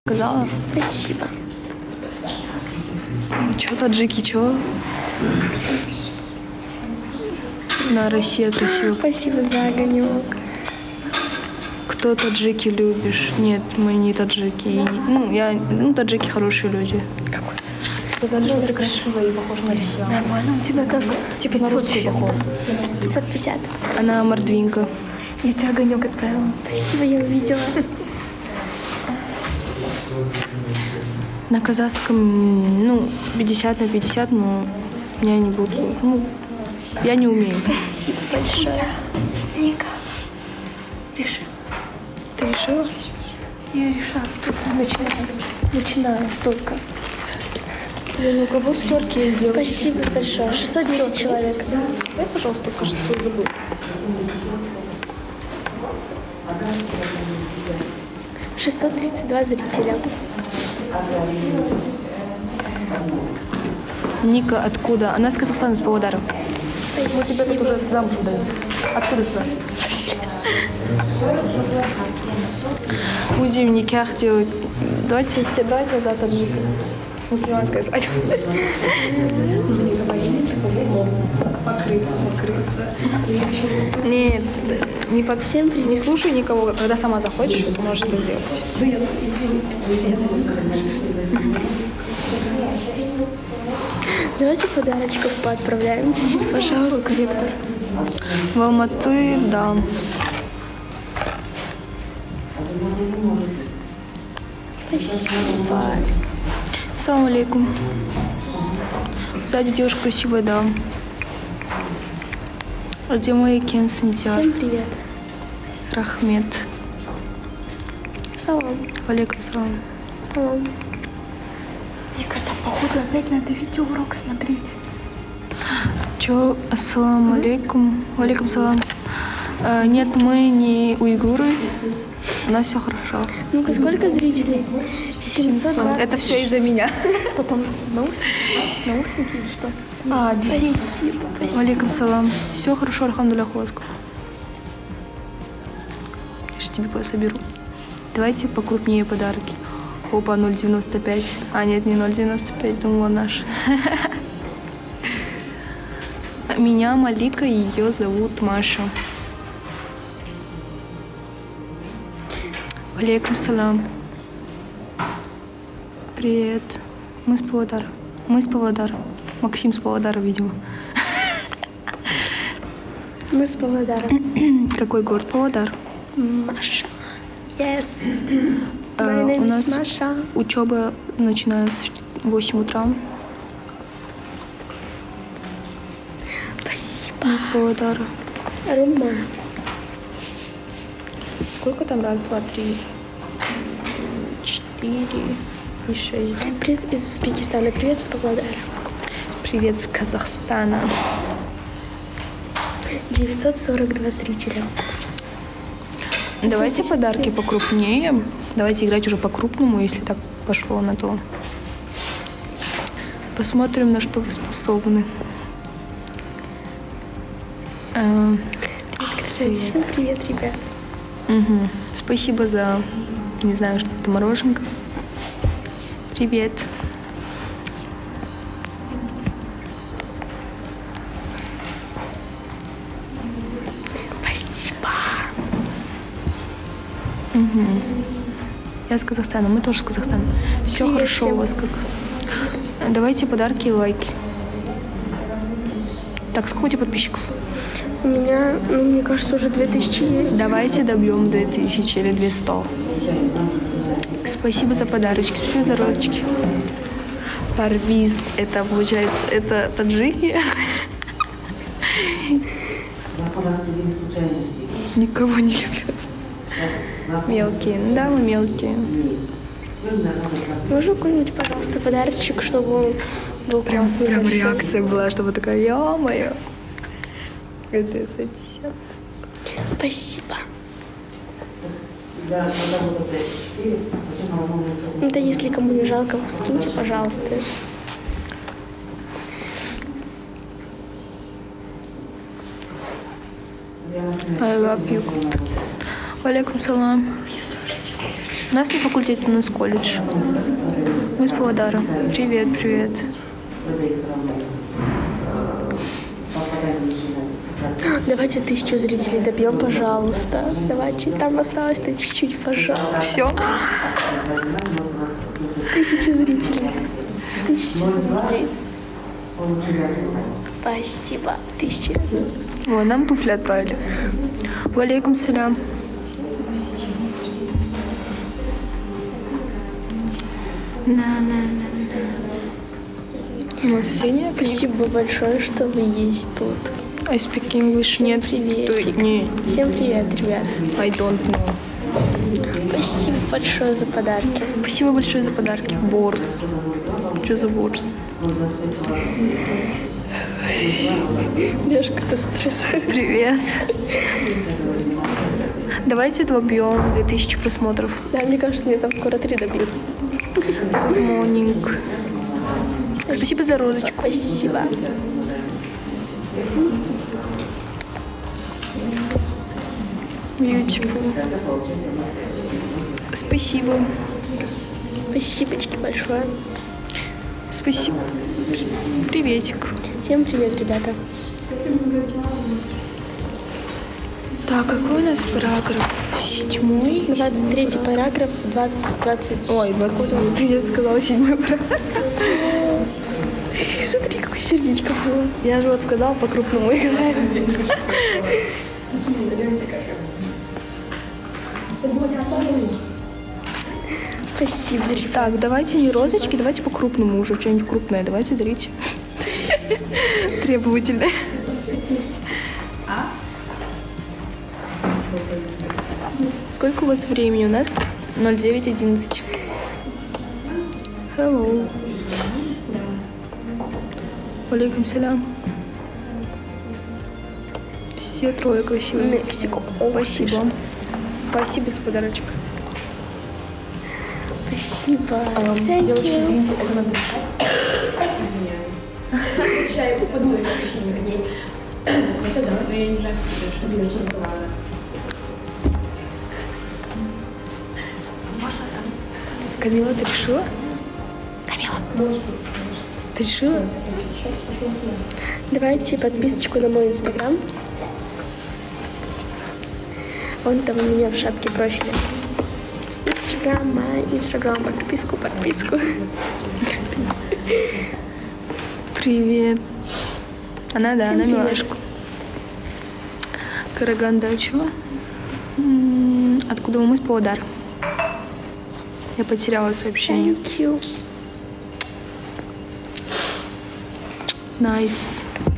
Сказала? Спасибо. Чё, таджики, чё? Да, Россия красивая. Спасибо за огонек. Кто таджики любишь? Нет, мы не таджики. Таджики хорошие люди. Какой? Сказали, что ты красивая и похожа на россиян. Нормально. У тебя как? Типа на русскую похожа. 550. Она мордвинка. Я тебе огонек отправила. Спасибо, я увидела. На казахском, 50 на 50, но я не буду. Я не умею. Спасибо большое. Ника, реши. Ты решила? Я решаю. Только начинаю только. У кого створки есть девочки? Спасибо большое. 610 человек. Дай, пожалуйста, кажется, свой забыл. — 632 зрителя. Ника откуда? Она из Казахстана, из Павлодара. Мы тебя тут уже замуж даем. Откуда спрашивается? Будем никях делать. Давайте за таджика. Мусульманская свадьба. Не говорили, покрыться. Нет, не слушай никого. Когда сама захочешь, ты можешь это сделать. Давайте подарочков поотправляем чуть-чуть, пожалуйста. В Алматы, да. Спасибо. Салам алейкум. Сзади девушка красивая, да. Где мой Кен Сентяр? Всем привет. Рахмет. Салам. Алейкум салам. Салам. Ника, там походу опять надо видеоурок смотреть. Чё, ассаламу алейкум. Алейкум салам. Нет, мы не уйгуры. У нас все хорошо. Ну-ка, сколько зрителей? 720. Это все из-за меня. Потом наушники или что? Спасибо. Алейкум салам. Все хорошо, альхамдулillah, хвоска. Я же тебе соберу. Давайте покрупнее подарки. Опа, 0,95. А, нет, не 0,95, думала наш. Меня Малика, ее зовут Маша. Алейкум салам. Привет. Мы с Павлодара. Максим с Павлодара, видимо. Мы с Павлодара. Какой город? Павлодар? Маша. Yes. My name У нас is Маша. учеба начинается в 8 утра. Спасибо. Мы с Павлодара. Рома. Сколько там? Раз, два, три, 4 и 6. Да? Привет из Узбекистана. Привет из Павлодара. Привет с Казахстана. 942 зрителя. Давайте подарки покрупнее. Давайте играть уже по-крупному, если так пошло на то. Посмотрим, на что вы способны. Привет, красавица. Всем привет, ребят. Угу. Спасибо за, не знаю, что это, мороженка. Привет. Спасибо. Угу. Я с Казахстана, мы тоже с Казахстана. Все Привет хорошо всем. у вас как. Давайте подарки и лайки. Так, сколько у тебя подписчиков? У меня, мне кажется, уже 2000 есть. Давайте добьем 2000 или 200. Спасибо за подарочки. Спасибо за розочки. Парвиз, это получается, это таджики? Никого не люблю. Мелкие. Да, мы мелкие. Можно какой-нибудь, пожалуйста, подарочек, чтобы он был Прям классный? реакция была, чтобы такая, ё-моё. Это 50. Спасибо. Да если кому не жалко, скиньте, пожалуйста. I love you. Алейкум салам. У нас не факультет, у нас колледж. Мы с Павлодара. Привет, привет. Давайте 1000 зрителей добьем, пожалуйста. Давайте, там осталось чуть-чуть, пожалуйста. Все. 1000 зрителей. 1000 зрителей. Спасибо. 1000. О, нам туфли отправили. Валейкум салям. У нас Сеня. Спасибо большое, что вы есть тут. I speak English. Нет. Приветик. Не. Всем привет, ребят. I don't know. Спасибо большое за подарки. Спасибо большое за подарки. Борс. Что за борс? Лёшка, ты стрессует. Привет. Давайте добьем 2000 просмотров. Да, мне кажется, мне там скоро 3 добьют. Good morning. Спасибо за розочку. Спасибо. Beautiful. Спасибо. Спасибочки большое. Спасибо. Приветик. Всем привет, ребята. Так, какой у нас параграф? 7? 23 параграф, 20... Ой, 20. Я сказала 7 параграф. Смотри, какое сердечко было. Я же вот сказала, по-крупному играем. Спасибо, ребята. Так, давайте не розочки, давайте по-крупному уже, что-нибудь крупное. Давайте дарите. Требовательное. Сколько у вас времени? У нас 09:11. Hello. Алейкум салям. Все трое красивые. Мексику. Спасибо. Спасибо за подарочек. Спасибо. Thank you. Чай упаду, я обычно не ней. Это да, но я не знаю, что это что Камила, ты решила? Камила. Ты решила? Давайте подписочку на мой инстаграм. Он там у меня в шапке профиля. Инстаграм, подписку. Привет. Она, да, Всем она привет. милашка. Караганда, чего? Откуда мы с Павлодара? Я потеряла сообщение. Thank you. Nice.